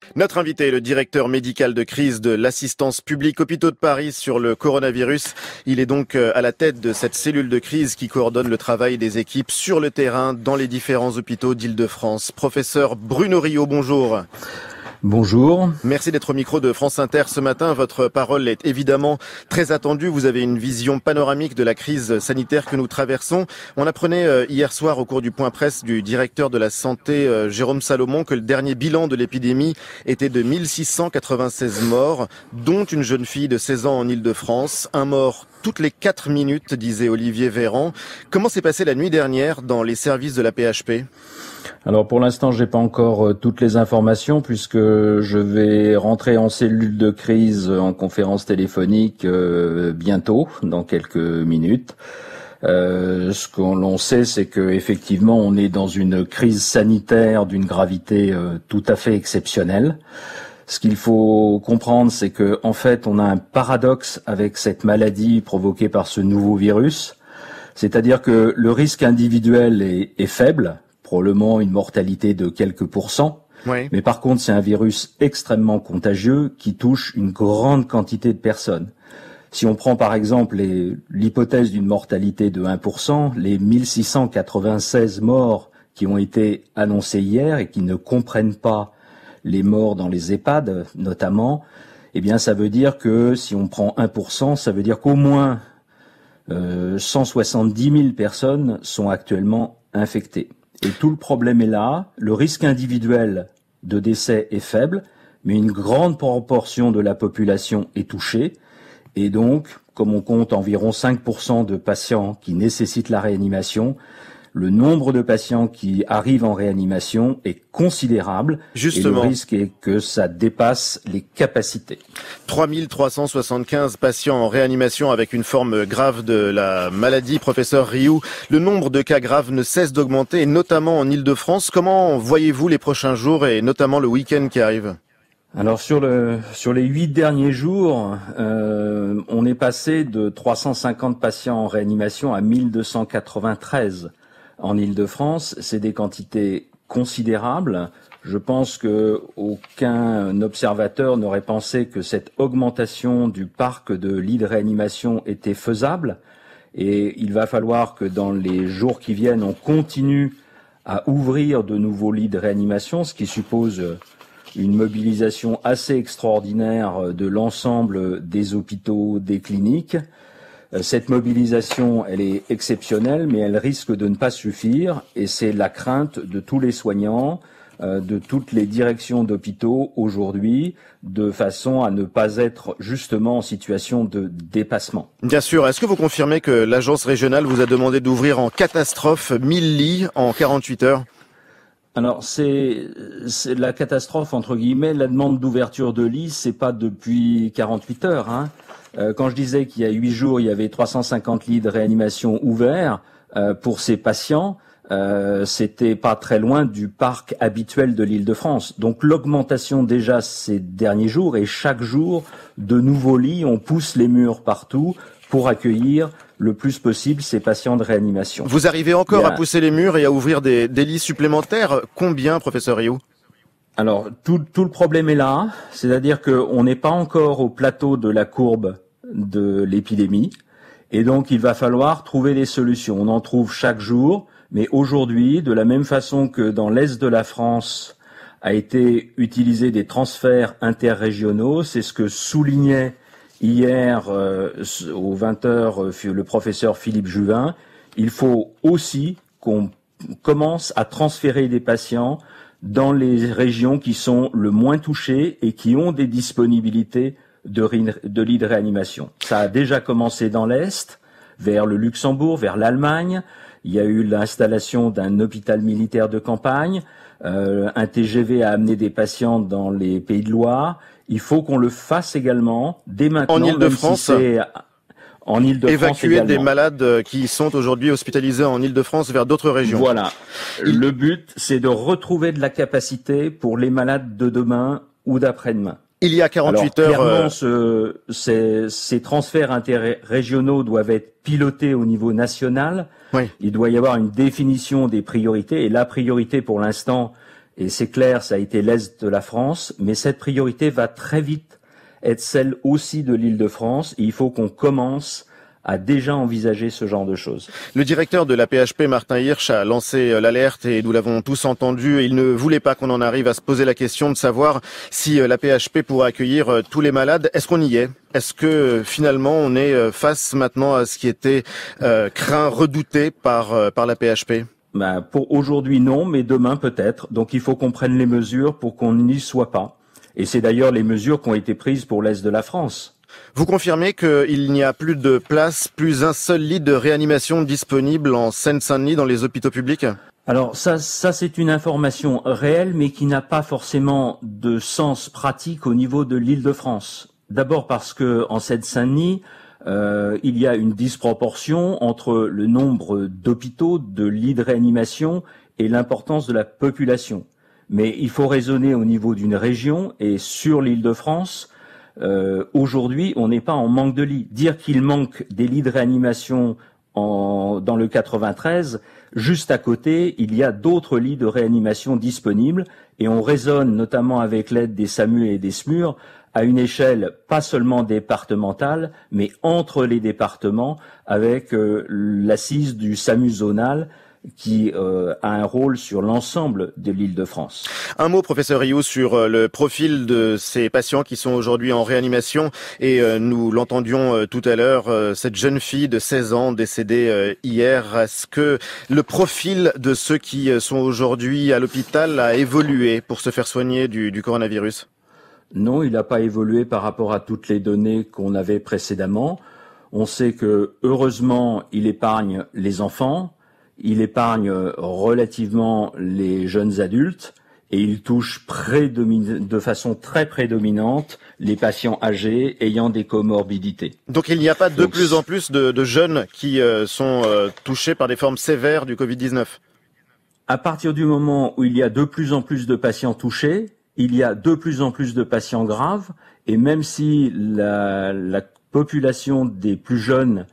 Notre invité est le directeur médical de crise de l'assistance publique Hôpitaux de Paris sur le coronavirus. Il est donc à la tête de cette cellule de crise qui coordonne le travail des équipes sur le terrain dans les différents hôpitaux d'Île-de-France. Professeur Bruno Riault, bonjour. Bonjour. Merci d'être au micro de France Inter ce matin. Votre parole est évidemment très attendue. Vous avez une vision panoramique de la crise sanitaire que nous traversons. On apprenait hier soir au cours du point presse du directeur de la santé, Jérôme Salomon, que le dernier bilan de l'épidémie était de 1696 morts, dont une jeune fille de 16 ans en Île-de-France. Un mort toutes les 4 minutes, disait Olivier Véran. Comment s'est passée la nuit dernière dans les services de la PHP ? Alors pour l'instant, j'ai pas encore toutes les informations puisque je vais rentrer en cellule de crise en conférence téléphonique bientôt, dans quelques minutes. Ce que l'on sait, c'est que effectivement, on est dans une crise sanitaire d'une gravité tout à fait exceptionnelle. Ce qu'il faut comprendre, c'est que en fait, on a un paradoxe avec cette maladie provoquée par ce nouveau virus, c'est-à-dire que le risque individuel est faible. Probablement une mortalité de quelques pourcents. Oui. Mais par contre, c'est un virus extrêmement contagieux qui touche une grande quantité de personnes. Si on prend par exemple l'hypothèse d'une mortalité de 1%, les 1696 morts qui ont été annoncés hier et qui ne comprennent pas les morts dans les EHPAD notamment, eh bien ça veut dire que si on prend 1%, ça veut dire qu'au moins 170 000 personnes sont actuellement infectées. Et tout le problème est là, le risque individuel de décès est faible, mais une grande proportion de la population est touchée. Et donc, comme on compte environ 5% de patients qui nécessitent la réanimation, le nombre de patients qui arrivent en réanimation est considérable. Justement. Et le risque est que ça dépasse les capacités. 3375 patients en réanimation avec une forme grave de la maladie. Professeur Riault, le nombre de cas graves ne cesse d'augmenter, et notamment en Île-de-France. Comment voyez-vous les prochains jours et notamment le week-end qui arrive ? Alors sur les 8 derniers jours, on est passé de 350 patients en réanimation à 1293 en Île-de-France. C'est des quantités considérables. Je pense que aucun observateur n'aurait pensé que cette augmentation du parc de lits de réanimation était faisable. Et il va falloir que dans les jours qui viennent, on continue à ouvrir de nouveaux lits de réanimation, ce qui suppose une mobilisation assez extraordinaire de l'ensemble des hôpitaux, des cliniques. Cette mobilisation, elle est exceptionnelle, mais elle risque de ne pas suffire, et c'est la crainte de tous les soignants, de toutes les directions d'hôpitaux aujourd'hui, de façon à ne pas être justement en situation de dépassement. Bien sûr. Est-ce que vous confirmez que l'agence régionale vous a demandé d'ouvrir en catastrophe 1000 lits en 48 heures ? Alors c'est la catastrophe entre guillemets. La demande d'ouverture de lits, c'est pas depuis 48 heures. Hein. Quand je disais qu'il y a 8 jours, il y avait 350 lits de réanimation ouverts pour ces patients, c'était pas très loin du parc habituel de l'Île-de-France. Donc l'augmentation déjà ces derniers jours, et chaque jour de nouveaux lits, on pousse les murs partout pour accueillir le plus possible ces patients de réanimation. Vous arrivez encore à pousser les murs et à ouvrir des lits supplémentaires ? Combien, professeur Riault ? Alors, tout le problème est là, c'est-à-dire qu'on n'est pas encore au plateau de la courbe de l'épidémie, et donc il va falloir trouver des solutions. On en trouve chaque jour, mais aujourd'hui, de la même façon que dans l'est de la France a été utilisé des transferts interrégionaux, c'est ce que soulignait hier, aux 20h, le professeur Philippe Juvin. Il faut aussi qu'on commence à transférer des patients dans les régions qui sont le moins touchées et qui ont des disponibilités de lits de réanimation. Ça a déjà commencé dans l'Est, vers le Luxembourg, vers l'Allemagne. Il y a eu l'installation d'un hôpital militaire de campagne. Un TGV a amené des patients dans les Pays de Loire. Il faut qu'on le fasse également dès maintenant. En Île-de-France, en Île-de-France évacuer également des malades qui sont aujourd'hui hospitalisés en Île-de-France vers d'autres régions. Voilà. Le but, c'est de retrouver de la capacité pour les malades de demain ou d'après-demain. Il y a 48 heures. Clairement, ces transferts interrégionaux doivent être pilotés au niveau national. Oui. Il doit y avoir une définition des priorités. Et la priorité, pour l'instant, Et c'est clair, ça a été l'Est de la France, mais cette priorité va très vite être celle aussi de l'Île-de-France. Et il faut qu'on commence à déjà envisager ce genre de choses. Le directeur de la PHP, Martin Hirsch, a lancé l'alerte et nous l'avons tous entendu. Il ne voulait pas qu'on en arrive à se poser la question de savoir si la PHP pourrait accueillir tous les malades. Est-ce qu'on y est? Est-ce que finalement on est face maintenant à ce qui était craint, redouté par la PHP? Pour aujourd'hui non, mais demain peut-être. Donc il faut qu'on prenne les mesures pour qu'on n'y soit pas. Et c'est d'ailleurs les mesures qui ont été prises pour l'Est de la France. Vous confirmez qu'il n'y a plus de place, plus un seul lit de réanimation disponible en Seine-Saint-Denis dans les hôpitaux publics? Alors ça c'est une information réelle, mais qui n'a pas forcément de sens pratique au niveau de l'Île-de-France. D'abord parce que en Seine-Saint-Denis, il y a une disproportion entre le nombre d'hôpitaux, de lits de réanimation et l'importance de la population. Mais il faut raisonner au niveau d'une région et sur l'Île-de-France. Aujourd'hui, on n'est pas en manque de lits. Dire qu'il manque des lits de réanimation dans le 93, juste à côté, il y a d'autres lits de réanimation disponibles et on raisonne notamment avec l'aide des SAMU et des SMUR à une échelle pas seulement départementale, mais entre les départements avec l'assise du SAMU zonal qui a un rôle sur l'ensemble de l'Île-de-France. Un mot, professeur Rioux, sur le profil de ces patients qui sont aujourd'hui en réanimation. Et nous l'entendions tout à l'heure, cette jeune fille de 16 ans décédée hier. Est-ce que le profil de ceux qui sont aujourd'hui à l'hôpital a évolué pour se faire soigner du coronavirus? Non, il n'a pas évolué par rapport à toutes les données qu'on avait précédemment. On sait que, heureusement, il épargne les enfants. Il épargne relativement les jeunes adultes et il touche de façon très prédominante les patients âgés ayant des comorbidités. Donc il n'y a pas de plus en plus de jeunes qui sont touchés par des formes sévères du Covid-19? À partir du moment où il y a de plus en plus de patients touchés, il y a de plus en plus de patients graves et même si la population des plus jeunes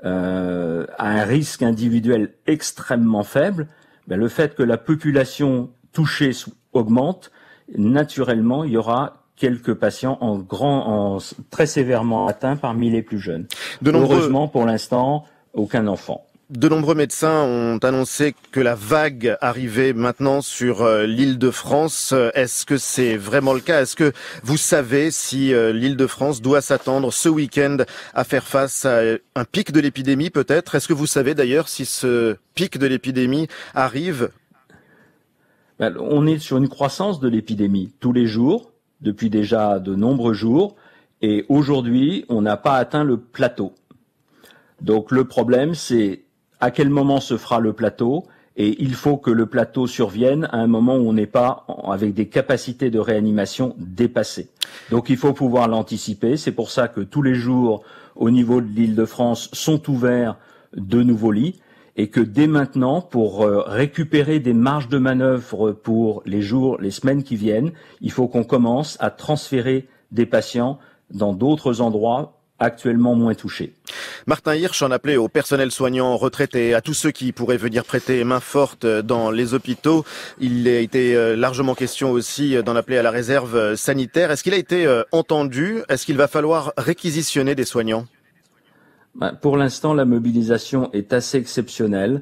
à un risque individuel extrêmement faible, le fait que la population touchée augmente, naturellement, il y aura quelques patients très sévèrement atteints parmi les plus jeunes. Heureusement, pour l'instant, aucun enfant. De nombreux médecins ont annoncé que la vague arrivait maintenant sur l'Île-de-France. Est-ce que c'est vraiment le cas? Est-ce que vous savez si l'Île-de-France doit s'attendre ce week-end à faire face à un pic de l'épidémie peut-être? Est-ce que vous savez d'ailleurs si ce pic de l'épidémie arrive? On est sur une croissance de l'épidémie tous les jours, depuis déjà de nombreux jours, et aujourd'hui, on n'a pas atteint le plateau. Donc le problème, c'est à quel moment se fera le plateau, et il faut que le plateau survienne à un moment où on n'est pas avec des capacités de réanimation dépassées. Donc il faut pouvoir l'anticiper, c'est pour ça que tous les jours, au niveau de l'Île-de-France, sont ouverts de nouveaux lits, et que dès maintenant, pour récupérer des marges de manœuvre pour les jours, les semaines qui viennent, il faut qu'on commence à transférer des patients dans d'autres endroits actuellement moins touchés. Martin Hirsch en appelait aux personnels soignants retraités, à tous ceux qui pourraient venir prêter main forte dans les hôpitaux. Il a été largement question aussi d'en appeler à la réserve sanitaire. Est-ce qu'il a été entendu? Est-ce qu'il va falloir réquisitionner des soignants? Pour l'instant, la mobilisation est assez exceptionnelle.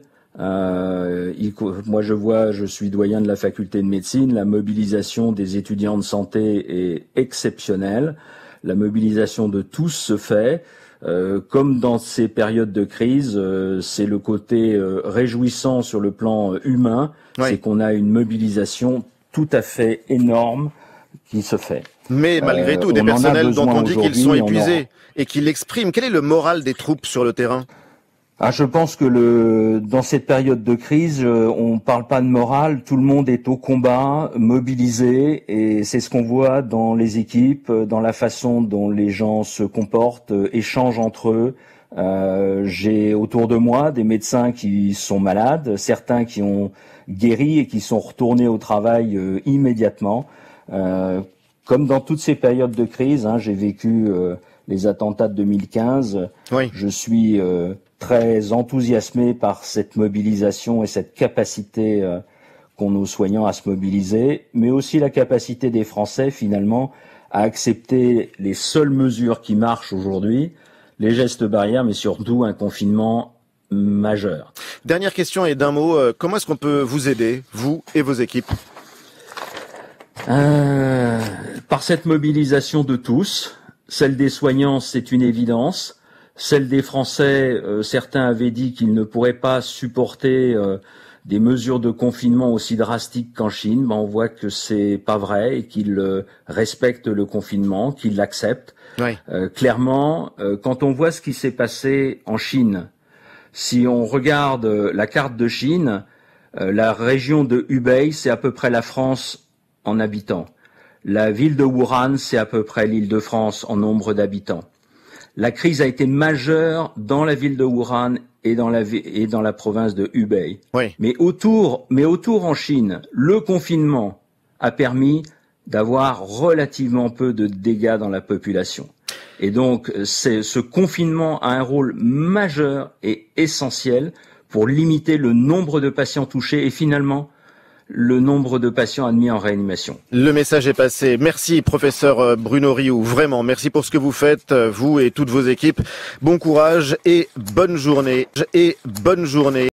Moi, je suis doyen de la faculté de médecine. La mobilisation des étudiants de santé est exceptionnelle. La mobilisation de tous se fait. Comme dans ces périodes de crise, c'est le côté réjouissant sur le plan humain, oui. C'est qu'on a une mobilisation tout à fait énorme qui se fait. Mais malgré tout, des personnels dont on dit qu'ils sont épuisés et qui l'expriment. Quel est le moral des troupes sur le terrain? Je pense que dans cette période de crise, on parle pas de morale, tout le monde est au combat, mobilisé, et c'est ce qu'on voit dans les équipes, dans la façon dont les gens se comportent, échangent entre eux. J'ai autour de moi des médecins qui sont malades, certains qui ont guéri et qui sont retournés au travail immédiatement. Comme dans toutes ces périodes de crise, j'ai vécu les attentats de 2015. Oui. Je suis très enthousiasmé par cette mobilisation et cette capacité qu'ont nos soignants à se mobiliser, mais aussi la capacité des Français finalement à accepter les seules mesures qui marchent aujourd'hui, les gestes barrières, mais surtout un confinement majeur. Dernière question et d'un mot, comment est-ce qu'on peut vous aider, vous et vos équipes? Par cette mobilisation de tous, celle des soignants, c'est une évidence. Celle des Français, certains avaient dit qu'ils ne pourraient pas supporter des mesures de confinement aussi drastiques qu'en Chine. Ben, on voit que c'est pas vrai et qu'ils respectent le confinement, qu'ils l'acceptent. Oui. Clairement, quand on voit ce qui s'est passé en Chine, si on regarde la carte de Chine, la région de Hubei, c'est à peu près la France en habitants. La ville de Wuhan, c'est à peu près l'Île-de-France en nombre d'habitants. La crise a été majeure dans la ville de Wuhan et dans la province de Hubei. Oui. Mais autour en Chine, le confinement a permis d'avoir relativement peu de dégâts dans la population. Et donc, ce confinement a un rôle majeur et essentiel pour limiter le nombre de patients touchés et finalement le nombre de patients admis en réanimation. Le message est passé. Merci professeur Bruno Rioux, vraiment merci pour ce que vous faites, vous et toutes vos équipes. Bon courage et bonne journée.